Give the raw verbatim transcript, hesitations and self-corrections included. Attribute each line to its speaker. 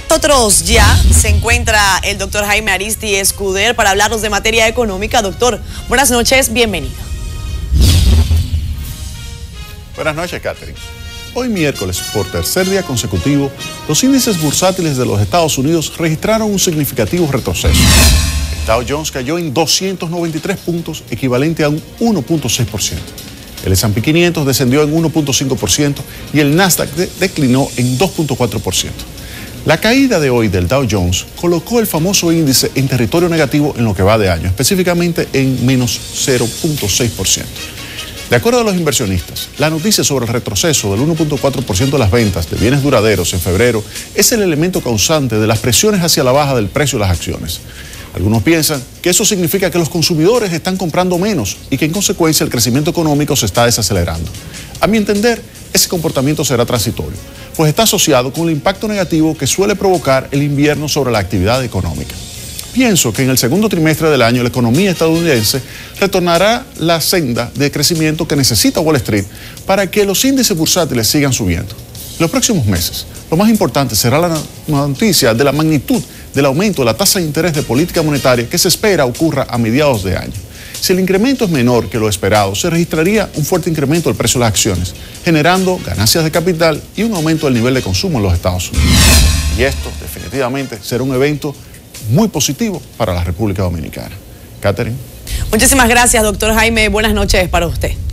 Speaker 1: nosotros ya se encuentra el doctor Jaime Aristi Escuder para hablarnos de materia económica. Doctor, buenas noches, bienvenido.
Speaker 2: Buenas noches, Catherine. Hoy miércoles, por tercer día consecutivo, los índices bursátiles de los Estados Unidos registraron un significativo retroceso. El Dow Jones cayó en doscientos noventa y tres puntos, equivalente a un uno punto seis por ciento. El ese and pe quinientos descendió en uno punto cinco por ciento y el Nasdaq de declinó en dos punto cuatro por ciento. La caída de hoy del Dow Jones colocó el famoso índice en territorio negativo en lo que va de año, específicamente en menos cero punto seis por ciento. De acuerdo a los inversionistas, la noticia sobre el retroceso del uno punto cuatro por ciento de las ventas de bienes duraderos en febrero es el elemento causante de las presiones hacia la baja del precio de las acciones. Algunos piensan que eso significa que los consumidores están comprando menos y que en consecuencia el crecimiento económico se está desacelerando. A mi entender, ese comportamiento será transitorio, pues está asociado con el impacto negativo que suele provocar el invierno sobre la actividad económica. Pienso que en el segundo trimestre del año la economía estadounidense retornará la senda de crecimiento que necesita Wall Street para que los índices bursátiles sigan subiendo. En los próximos meses, lo más importante será la noticia de la magnitud del aumento de la tasa de interés de política monetaria que se espera ocurra a mediados de año. Si el incremento es menor que lo esperado, se registraría un fuerte incremento del precio de las acciones, generando ganancias de capital y un aumento del nivel de consumo en los Estados Unidos. Y esto definitivamente será un evento muy positivo para la República Dominicana. Catherine.
Speaker 1: Muchísimas gracias, doctor Jaime. Buenas noches para usted.